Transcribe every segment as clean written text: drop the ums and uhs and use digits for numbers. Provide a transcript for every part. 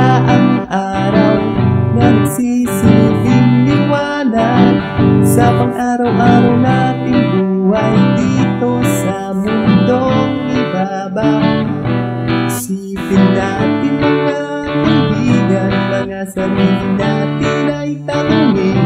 ang araw na nagsisilbing liwanag sa pang-araw-araw nating buhay dito sa mundong ibabaw. Isipin natin mga kaibigan, mga sarili natin ay tanungin,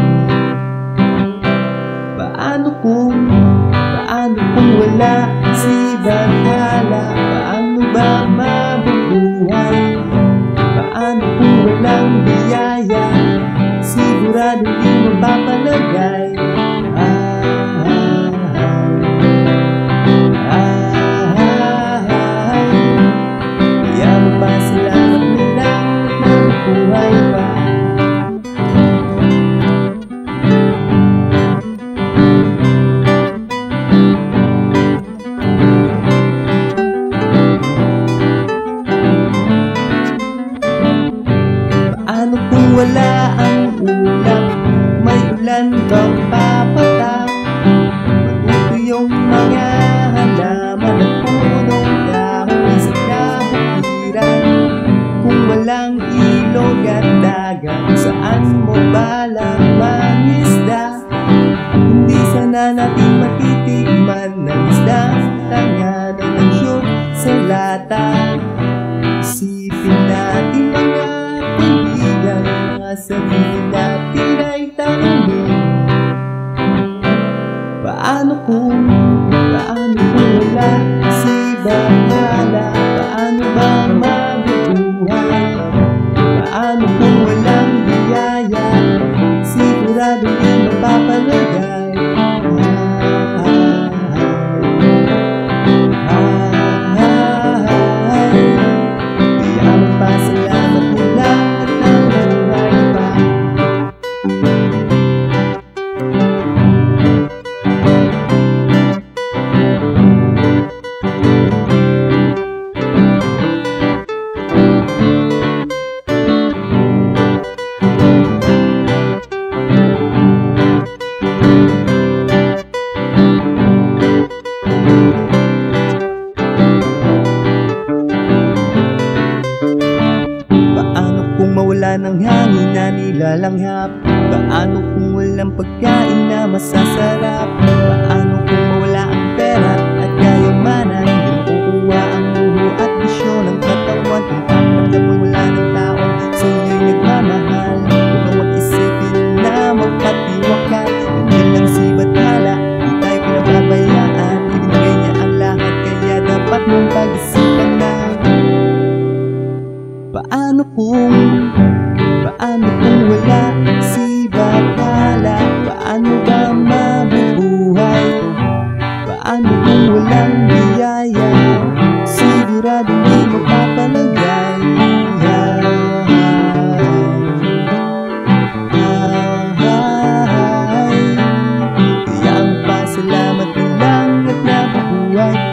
paano kung wala si Bathala? Paano ba mabubuhay? Paano kung walang biyaya? Sigurado di mapapalagay. Kaya magpasalamat na lang at nabubuhay pa. Paano kung wala ang ulap? May ulan bang papatak? Maguto yung mga halaman at punong kahoy sa kabukiran. Kung walang ilog at dagat, saan mo balang mangisda? Hindi sana natin matitikman ng isdang tanganan ng shoot sa lata. Isipin natin mga kaibigan, mga sarili natin ay tanungin, paano kung wala si Bathala? Paano ba mabubuhay? Paano kung walang biyaya? Sigurado di mapapalagay. Kaya magpasalamat na lang at nabubuhay pa. Paano kung mawala ng hangin na nilalanghap? Paano kung walang pagkain na masasarap? Paano kung mawala ang pera at kayamanan? Hindi makukuha ang luho at bisyo ng katawan. Kung pakiramdam mo'y wala ng tao sa iyo'y nagmamahal, huwag kang mag-isipin na magpatiwakal. Hindi lang si Bathala, di tayo pinababayaan. Ibinigay niya ang lahat, kaya dapat mong pag-isipan na. Paano kung wala si Bathala? Paano ba mabubuhay? Paano kung walang biyaya? Sigurado di mapapalagay. Kaya ang pasalamat na lang at nabubuhay.